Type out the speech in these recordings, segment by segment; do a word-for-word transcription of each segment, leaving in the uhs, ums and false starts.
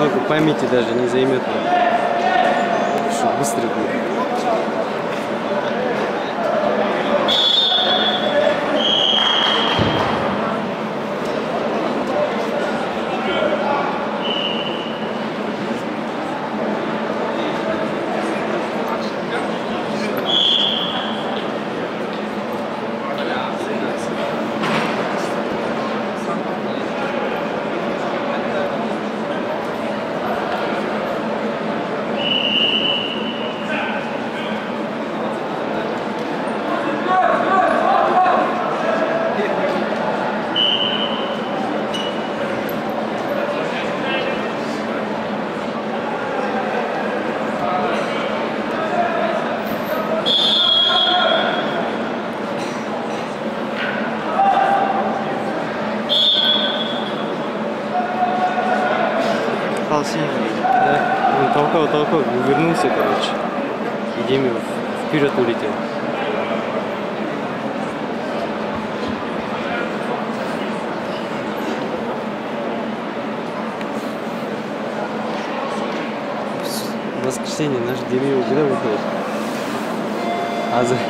Много памяти даже не займет. Что быстро будет. Да, он толкал, толкал, увернулся, короче. И Демьев вперед улетел. В воскресенье наш Демьев когда выходит? А за...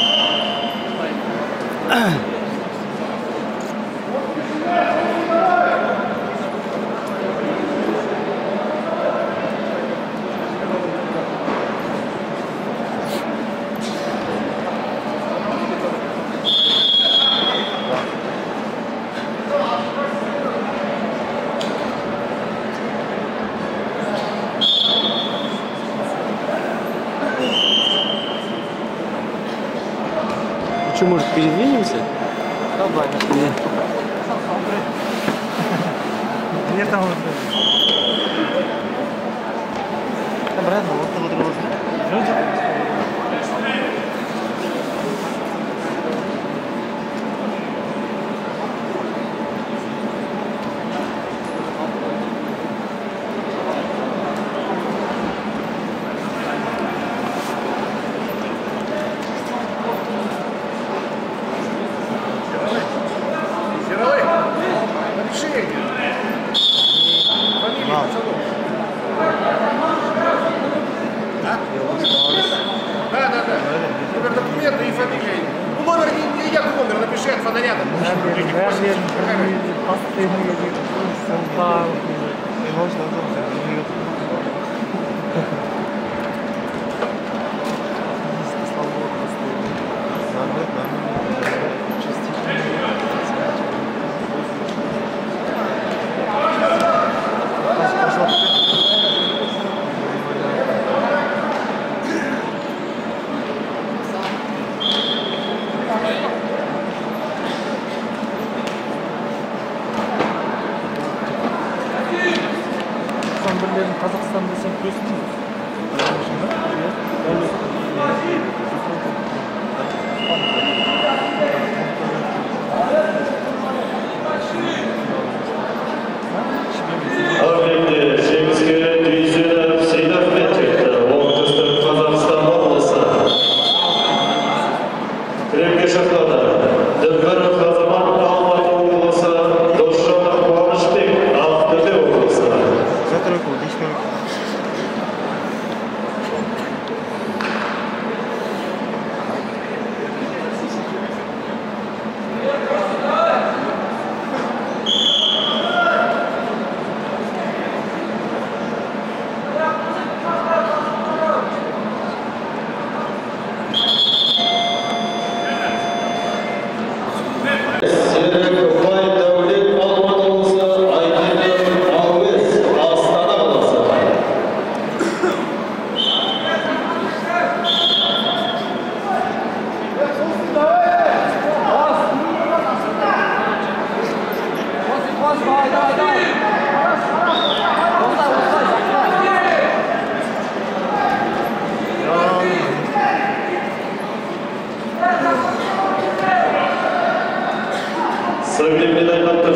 Что, может, передвинемся? Давай. Нет. Нет, там вот. Обратно, вот вот вот. Да, да, да. Номер документа и фамилия. Ну, номер не, не я номер, напиши от фонаря. Қазақстан десең күресің Современный